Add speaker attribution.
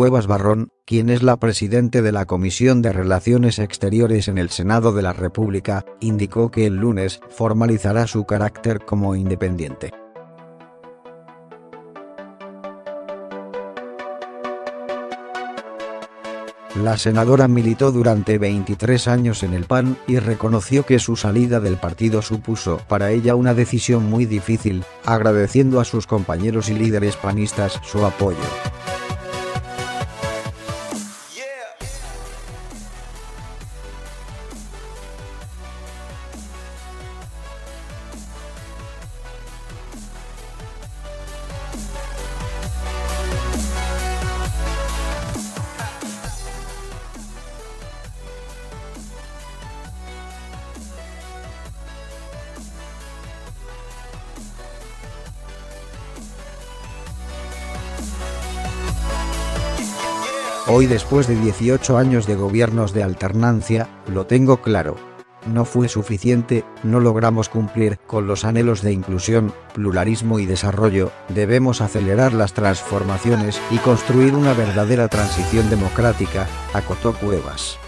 Speaker 1: Cuevas Barrón, quien es la presidente de la Comisión de Relaciones Exteriores en el Senado de la República, indicó que el lunes formalizará su carácter como independiente. La senadora militó durante 23 años en el PAN y reconoció que su salida del partido supuso para ella una decisión muy difícil, agradeciendo a sus compañeros y líderes panistas su apoyo. Hoy, después de 18 años de gobiernos de alternancia, lo tengo claro. No fue suficiente, no logramos cumplir con los anhelos de inclusión, pluralismo y desarrollo. Debemos acelerar las transformaciones y construir una verdadera transición democrática, acotó Cuevas.